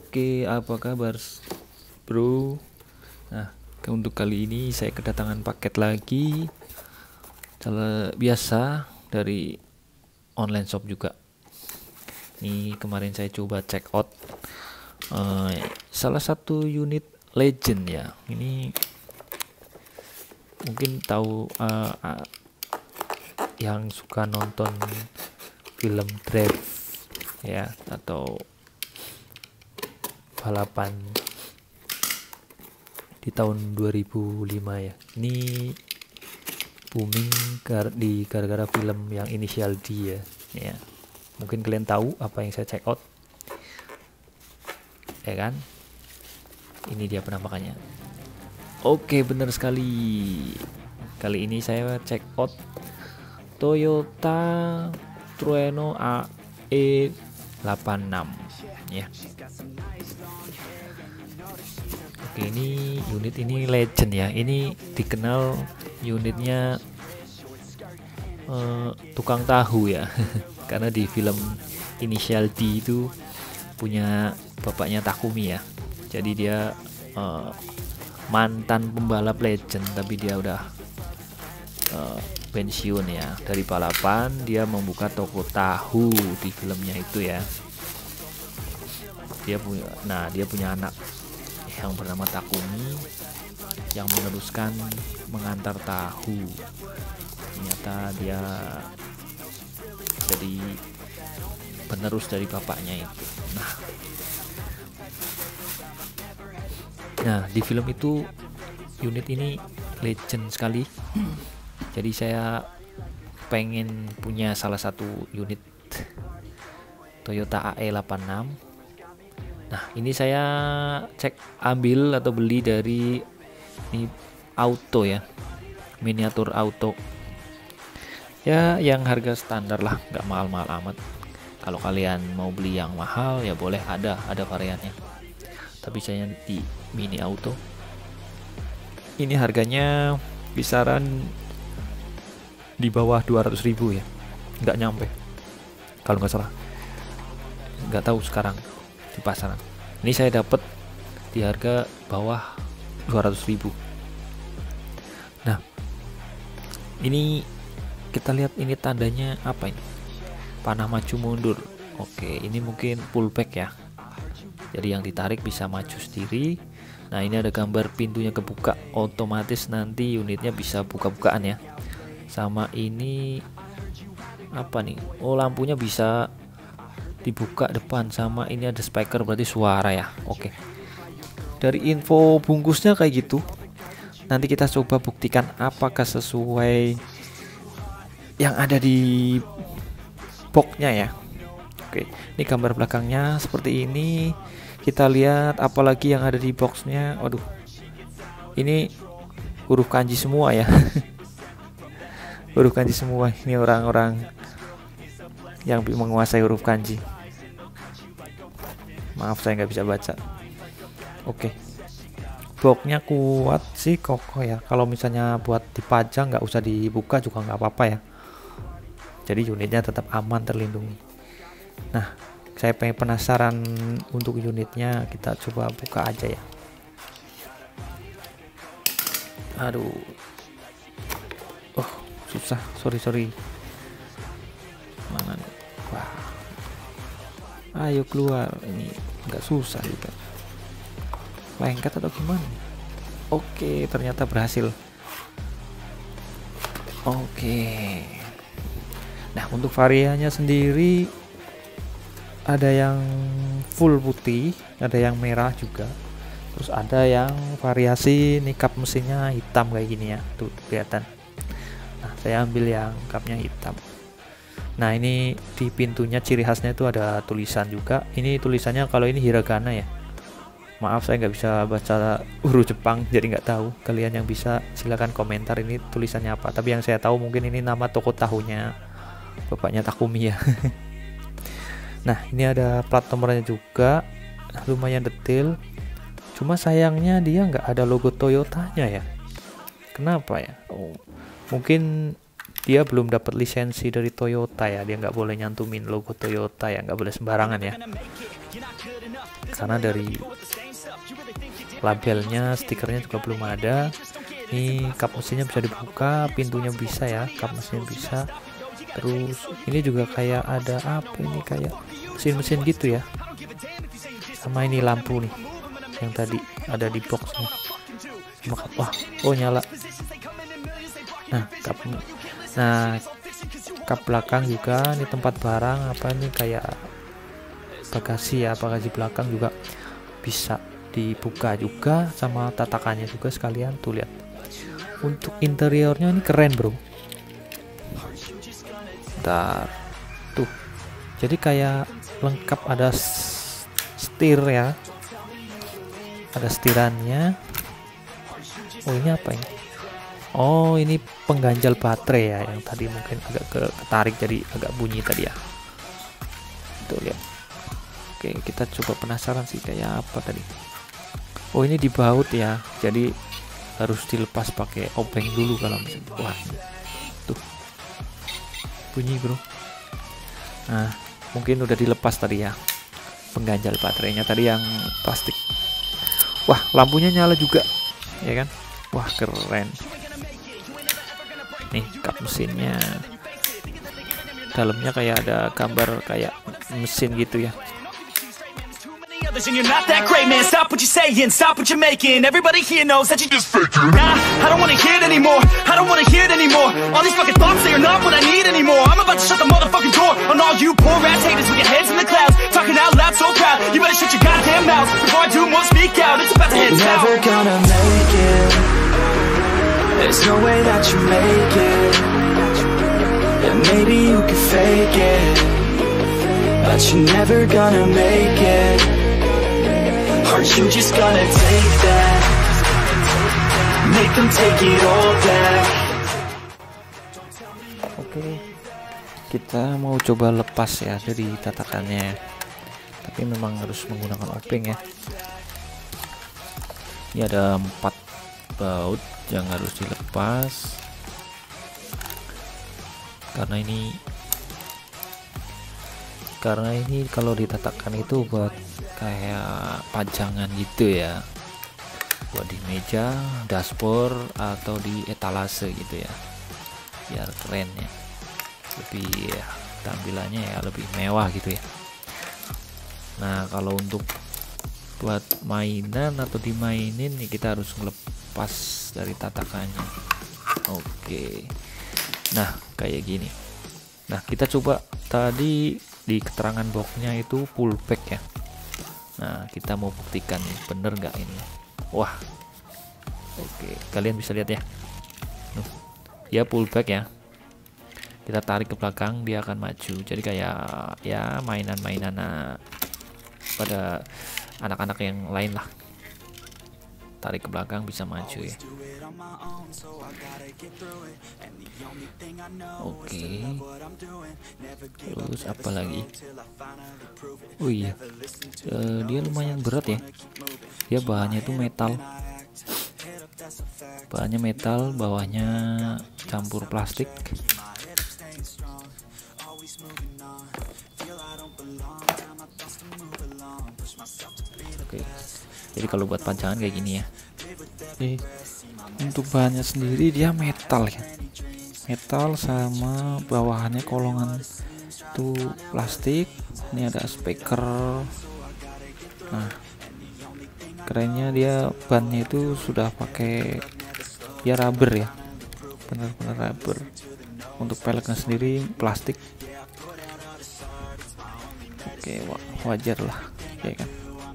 Oke, apa kabar, bro? Nah, untuk kali ini saya kedatangan paket lagi, biasa dari online shop juga. Ini kemarin saya coba check out salah satu unit Legend ya. Ini mungkin tahu yang suka nonton film Drive ya, atau balapan di tahun 2005 ya. Ini booming gara-gara film yang Inisial D ya. Mungkin kalian tahu apa yang saya check out, ya kan? Ini dia penampakannya. Oke, benar sekali. Kali ini saya check out Toyota Trueno AE86 ya. Oke, ini unit ini Legend ya. Ini dikenal unitnya tukang tahu ya. Karena di film Inisial D itu punya bapaknya Takumi ya. Jadi dia mantan pembalap Legend, tapi dia udah pensiun ya dari balapan. Dia membuka toko tahu di filmnya itu ya. Dia punya anak yang bernama Takumi yang meneruskan mengantar tahu. Ternyata dia jadi penerus dari bapaknya itu. Nah, di film itu unit ini legend sekali. Jadi saya pengen punya salah satu unit Toyota AE86. Nah, ini saya ambil atau beli dari ini auto ya, miniatur auto ya, yang harga standar lah, nggak mahal-mahal amat. Kalau kalian mau beli yang mahal ya boleh, ada variannya, tapi saya di mini auto. Ini harganya kisaran di bawah 200.000 ya, nggak nyampe kalau nggak salah. Nggak tahu sekarang di pasaran. Ini saya dapat di harga bawah 200.000. Nah, ini kita lihat ini tandanya apa ini? Panah maju mundur. Oke, ini mungkin pullback ya. Jadi yang ditarik bisa maju sendiri. Nah, ini ada gambar pintunya kebuka, otomatis nanti unitnya bisa buka-bukaan ya. Sama ini apa nih? Oh, lampunya bisa dibuka depan. Sama ini ada speaker, berarti suara ya. Oke. Dari info bungkusnya kayak gitu. Nanti kita coba buktikan apakah sesuai yang ada di boxnya ya. Oke, ini gambar belakangnya seperti ini. Kita lihat apalagi yang ada di boxnya. Waduh, ini huruf kanji semua ya. Huruf kanji semua. Ini orang-orang yang menguasai huruf kanji. Maaf, saya nggak bisa baca. Oke, boxnya kuat sih, kokoh ya. Kalau misalnya buat dipajang nggak usah dibuka juga nggak apa-apa ya. Jadi unitnya tetap aman, terlindungi. Nah, saya pengen penasaran untuk unitnya, kita coba buka aja ya. Aduh, oh susah, sorry. Mana nih? Wah, ayo keluar. Ini nggak susah juga, lengket atau gimana? Oke, ternyata berhasil. Oke. Nah, untuk variannya sendiri ada yang full putih, ada yang merah juga. Terus ada yang variasi nih, kap mesinnya hitam kayak gini ya, tuh kelihatan. Nah, saya ambil yang kapnya hitam. Nah, ini di pintunya ciri khasnya itu ada tulisan juga. Ini tulisannya kalau ini hiragana ya. Maaf, saya nggak bisa baca huruf Jepang, jadi nggak tahu. Kalian yang bisa silakan komentar ini tulisannya apa. Tapi yang saya tahu mungkin ini nama toko tahunya bapaknya Takumi ya. Nah, ini ada plat nomornya juga, lumayan detail. Cuma sayangnya dia nggak ada logo Toyotanya ya. Kenapa ya? Oh, mungkin dia belum dapat lisensi dari Toyota ya, dia nggak boleh nyantumin logo Toyota ya, nggak boleh sembarangan ya, karena dari labelnya, stikernya juga belum ada. Ini kap mesinnya bisa dibuka, pintunya bisa ya, kap mesinnya bisa. Terus ini juga kayak ada apa ini, kayak mesin-mesin gitu ya, sama ini lampu nih yang tadi ada di boxnya. Wah, oh nyala. Nah kap belakang juga, ini tempat barang apa ini, kayak bagasi ya, bagasi belakang juga bisa dibuka juga, sama tatakannya juga sekalian tuh, lihat. Untuk interiornya ini keren bro. Bentar tuh, jadi kayak lengkap, ada setir ya, ada setirannya. Oh ini apa ini? Oh ini pengganjal baterai ya, yang tadi mungkin agak ketarik jadi agak bunyi tadi ya. Tuh lihat. Oke, kita coba, penasaran sih kayak apa tadi. Oh ini dibaut ya, jadi harus dilepas pakai obeng dulu kalau misalnya. Wah tuh bunyi bro. Nah mungkin udah dilepas tadi ya pengganjal baterainya tadi yang plastik. Wah lampunya nyala juga ya kan. Wah keren. Nih kap mesinnya, dalamnya kayak ada gambar kayak mesin gitu ya. And you're not that great, man. Stop what you're saying, stop what you're making. Everybody here knows that you just faking. Nah, I don't wanna hear it anymore. I don't wanna hear it anymore. All these fucking thoughts, they are not what I need anymore. I'm about to shut the motherfucking door on all you poor ass haters with your heads in the clouds, talking out loud so proud. You better shut your goddamn mouth before I do more speak out. It's about to head south. You're never gonna make it. There's no way that you make it. Yeah, maybe you can fake it, but you're never gonna make it. Aren't you just gonna take that? Make them take it all back. Oke, kita mau coba lepas ya dari tatakannya, tapi memang harus menggunakan obeng ya. Ini ada 4 baut yang harus dilepas, karena ini kalau ditatakan itu buat kayak pajangan gitu ya, buat di meja, dashboard, atau di etalase gitu ya, biar keren ya, lebih ya, tampilannya ya lebih mewah gitu ya. Nah kalau untuk buat mainan atau dimainin nih, kita harus ngelepas dari tatakannya. Oke, nah kayak gini. Nah kita coba, tadi di keterangan boxnya itu full pack ya. Nah kita mau buktikan nih bener nggak ini. Wah oke, kalian bisa lihat ya, dia full pack ya. Kita tarik ke belakang dia akan maju, jadi kayak ya mainan-mainan pada anak-anak yang lain lah. Tarik ke belakang bisa maju ya. Oke, terus apa lagi? Oh iya, dia lumayan berat ya. Dia bahannya itu metal, bawahnya campur plastik. Oke, jadi kalau buat panjangan kayak gini ya. Untuk bahannya sendiri dia metal ya, metal sama bawahannya kolongan itu plastik. Ini ada speaker. Nah kerennya dia bannya itu sudah pakai ya rubber ya, benar-benar rubber. Untuk peleknya sendiri plastik. Oke, wajar lah ya kan.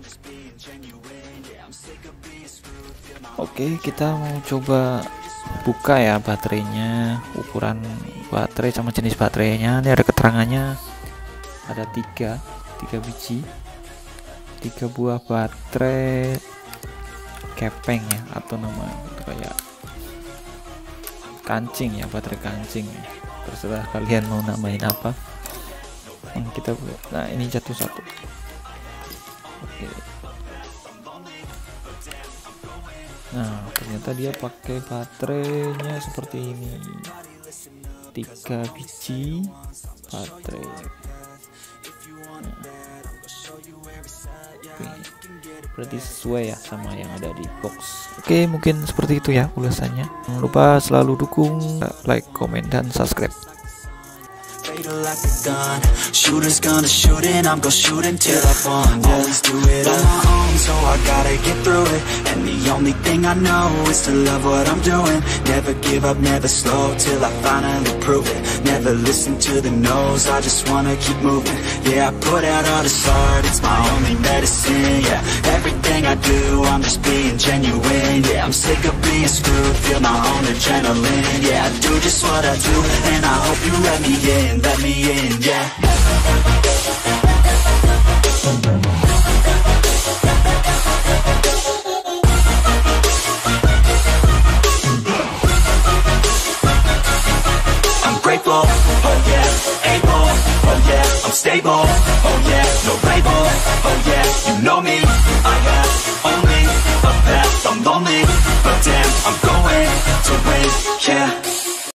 Oke, kita mau coba buka ya baterainya, ukuran baterai sama jenis baterainya. Ini ada keterangannya, ada 3 biji, 3 buah baterai kepeng ya, atau nama kayak kancing ya, baterai kancing. Terserah kalian mau namain apa. Kita nah ini jatuh 1. Oke. Nah ternyata dia pakai baterainya seperti ini, 3 biji baterai. Oke, berarti sesuai ya sama yang ada di box. Oke, mungkin seperti itu ya ulasannya. Jangan lupa selalu dukung, like, komen, dan subscribe. Fatal like a gun, shooter's gonna shoot and I'm gonna shoot until I fall. Always do it on my own, so I gotta get through it. And the only thing I know is to love what I'm doing. Never give up, never slow, till I finally prove it. Never listen to the no's, I just wanna keep moving. Yeah, I put out all this art, it's my only medicine. Yeah, everything I do, I'm just being genuine. Yeah, I'm sick of being screwed, feel my own adrenaline. Yeah, I do just what I do, and I hope you let me in, yeah.